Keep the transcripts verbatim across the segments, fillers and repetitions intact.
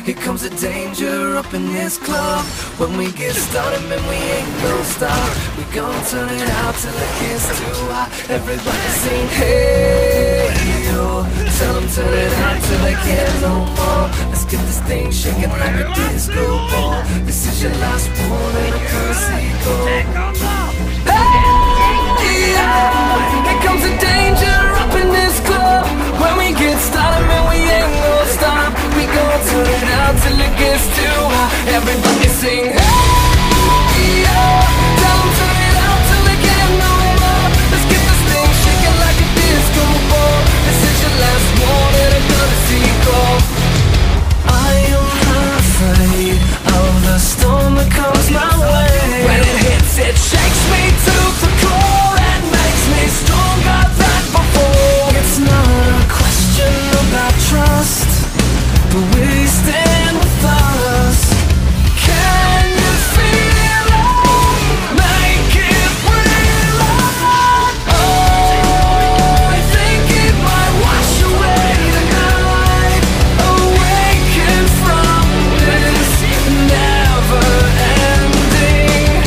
here comes the danger up in this club. When we get started, man, we ain't gon' stop. We gon' turn it out till it gets too hot. Everybody sing, hey, yo. Tell them turn it out till they can't no more. Let's get this thing shaking like a disco ball. This is your last warning, a courtesy call. Hey, yeah. Here comes the danger up in this club. When we get started, man, we ain't gon' stop. We gon' turn it out till it gets too hot. Everybody sing, hey, yeah. Tell them turn it out till they can't no more. Let's get this thing shaking like a disco ball. This is your last warning, a courtesy call. I am not afraid of the storm that comes my way. When it hits, it shakes me to the core and makes me stronger than before. It's not a question about trust, but we stand with us. Can you feel it? Make it real. Oh, I think it might wash away the night. Awaken from this never-ending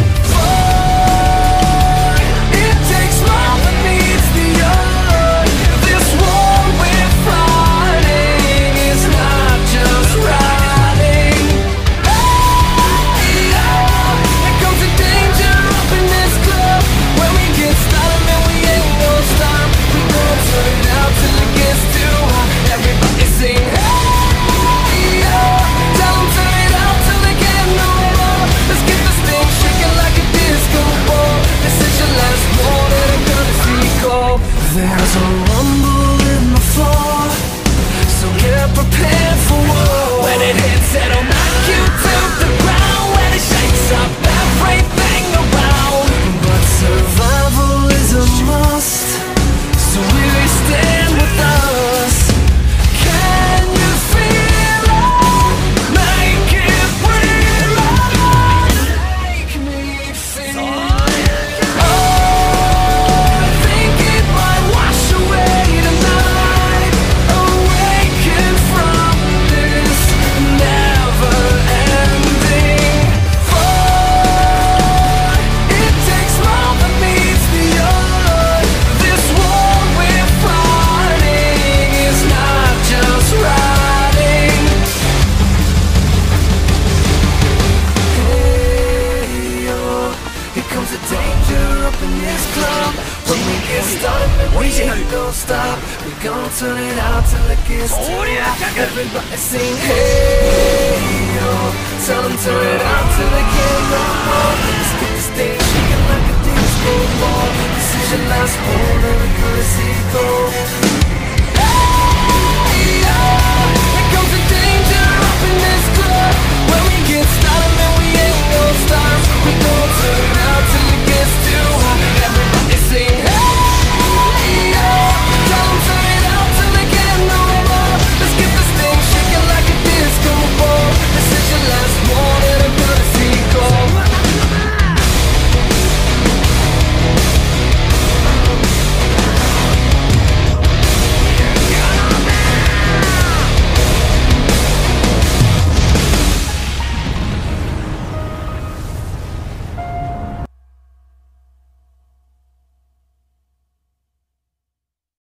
void. It takes love that needs the earth. This war we're fighting is not just riding. Hey, yeah. Here comes the danger up in this club. When we get started, man, we ain't gon' stop. We gon' turn it out till it gets too hot. Everybody sing, hey, yeah. Tell them turn it out till they can't no more. Let's get this thing shaking like a disco ball. This is your last warning, a courtesy call. There's a rumble in the floor, so get prepared for war. When it hits, it'll knock you to the ground. When it shakes up everything around. But survival is a must, so we stand with us. Can you feel it? Make it real. Make me feel it. Oh, I think it might wash away tonight. Awaken from this never-ending void. It takes love that meets the earth. This war we're fighting is not just riding. Hey, yo, here comes the danger up in this club. When we get started, man, we ain't gon' stop. We gon' turn it out till it gets too hot. Everybody sing, hey, yo. Tell them turn it out till they can't no more. Let's get this thing shaking like a disco ball. This is your last warning, a courtesy call.